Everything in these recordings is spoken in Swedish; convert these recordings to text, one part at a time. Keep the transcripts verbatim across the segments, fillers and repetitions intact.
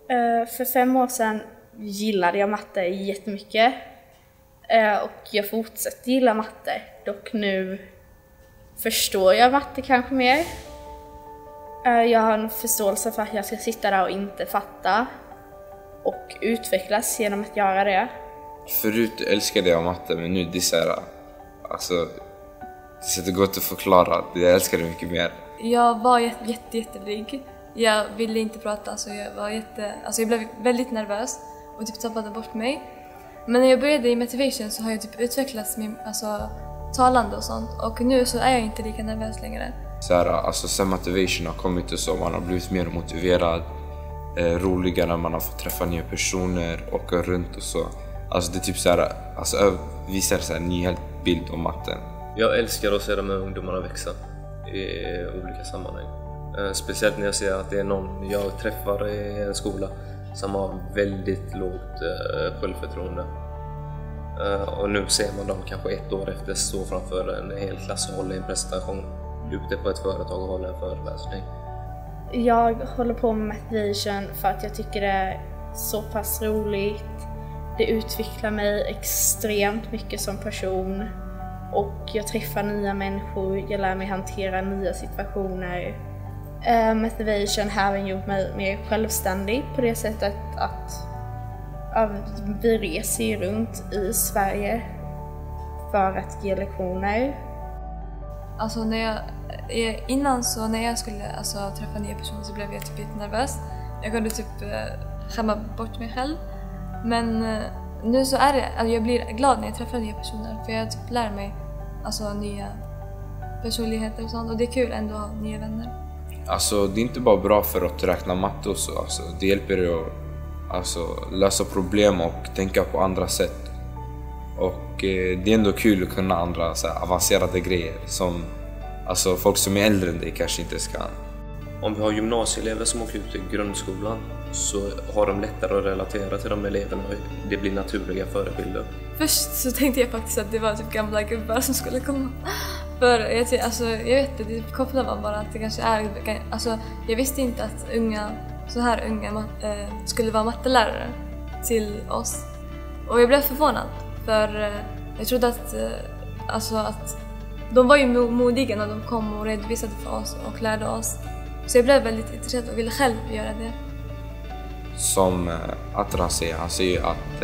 Uh, för fem år sedan gillade jag matte jättemycket. Uh, och jag fortsätter gilla matte. Dock nu förstår jag matte kanske mer. Uh, jag har en förståelse för att jag ska sitta där och inte fatta. Och utvecklas genom att göra det. Förut älskade jag matte, men nu det är så här, alltså, det är så gott att förklara. Jag älskar det mycket mer. Jag var jätte, jätte, jätteblyg. Jag ville inte prata, så jag var jätte, alltså jag blev väldigt nervös och typ tappade bort mig. Men när jag började i Motivation så har jag typ utvecklats med alltså, talande och sånt. Och nu så är jag inte lika nervös längre. Så här, alltså sen Motivation har kommit och så, man har blivit mer motiverad. Eh, roligare, man har fått träffa nya personer, åka runt och så. Alltså det är typ så här, alltså visar så här en ny helt bild om matten. Jag älskar att se de här ungdomarna växa i olika sammanhang. Eh, speciellt när jag ser att det är någon jag träffar i en skola som har väldigt lågt eh, självförtroende. Eh, och nu ser man dem kanske ett år efter stå framför en hel klass och hålla en presentation ute på ett företag och hålla en föreläsning. Jag håller på med Motivation för att jag tycker det är så pass roligt. Det utvecklar mig extremt mycket som person. Och jag träffar nya människor, jag lär mig hantera nya situationer. Uh, Motivation har även gjort mig mer självständig på det sättet att uh, vi reser runt i Sverige för att ge lektioner. Alltså när jag, innan så när jag skulle alltså, träffa nya personer så blev jag typ lite nervös. Jag kunde typ uh, skämma bort mig själv. Men uh, nu så är det, alltså, jag blir glad när jag träffar nya personer för jag typ lär mig alltså, nya personligheter och sånt. Och det är kul ändå att ha nya vänner. Alltså det är inte bara bra för att räkna matte och så, alltså, det hjälper dig att alltså, lösa problem och tänka på andra sätt. Och eh, det är ändå kul att kunna andra så här, avancerade grejer som alltså, folk som är äldre än dig kanske inte ska. Om vi har gymnasieelever som åker ut i grundskolan så har de lättare att relatera till de eleverna och det blir naturliga förebilder. Först så tänkte jag faktiskt att det var typ gamla gubbar som skulle komma. För jag, alltså, jag vet inte, det kopplar man bara att det kanske är... Alltså, jag visste inte att unga, så här unga äh, skulle vara mattelärare till oss. Och jag blev förvånad, för äh, jag trodde att, äh, alltså, att de var ju modiga när de kom och redovisade för oss och lärde oss. Så jag blev väldigt intresserad och ville själv göra det. Som äh, Atran säger, han säger att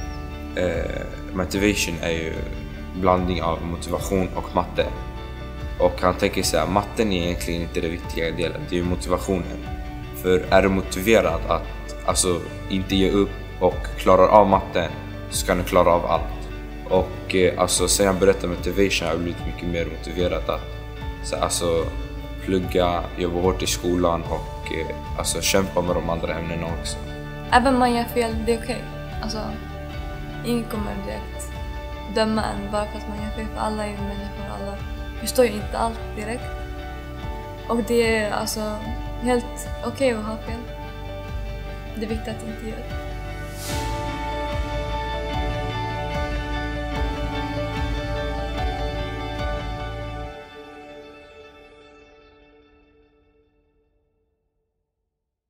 äh, Motivation är ju blandning av motivation och matte. Och han tänker så här, matten är egentligen inte det viktiga delen, det är motivationen. För är du motiverad att alltså, inte ge upp och klarar av matten så kan du klara av allt. Och eh, alltså, sen jag berättade Motivation har jag blivit mycket mer motiverad att så, alltså, plugga, jobba hårt i skolan och eh, alltså, kämpa med de andra ämnena också. Även om man gör fel, det är okej. Alltså, ingen kommer direkt döma en bara för att man gör fel, för alla är ju människor, alla förstår ju inte allt direkt. Och det är alltså helt okej att ha fel. Det är viktigt att inte göra det.